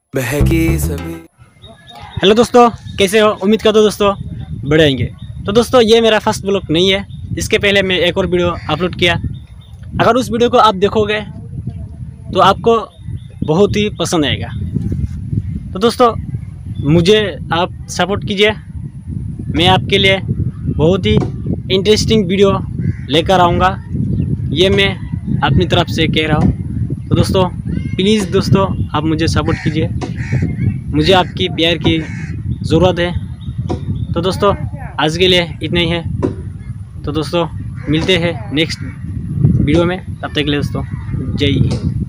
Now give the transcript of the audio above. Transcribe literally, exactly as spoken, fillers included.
बहकी सभी। हेलो दोस्तों, कैसे हो? उम्मीद करता हूं दोस्तों बढ़िया होंगे। तो दोस्तों, ये मेरा फर्स्ट ब्लॉग नहीं है। इसके पहले मैं एक और वीडियो अपलोड किया। अगर उस वीडियो को आप देखोगे तो आपको बहुत ही पसंद आएगा। तो दोस्तों, मुझे आप सपोर्ट कीजिए। मैं आपके लिए बहुत ही इंटरेस्टिंग वीडियो लेकर आऊँगा, ये मैं अपनी तरफ से कह रहा हूँ। तो दोस्तों, प्लीज़ दोस्तों, आप मुझे सपोर्ट कीजिए। मुझे आपकी प्यार की ज़रूरत है। तो दोस्तों, आज के लिए इतना ही है। तो दोस्तों, मिलते हैं नेक्स्ट वीडियो में। तब तक के लिए दोस्तों, जय हिंद।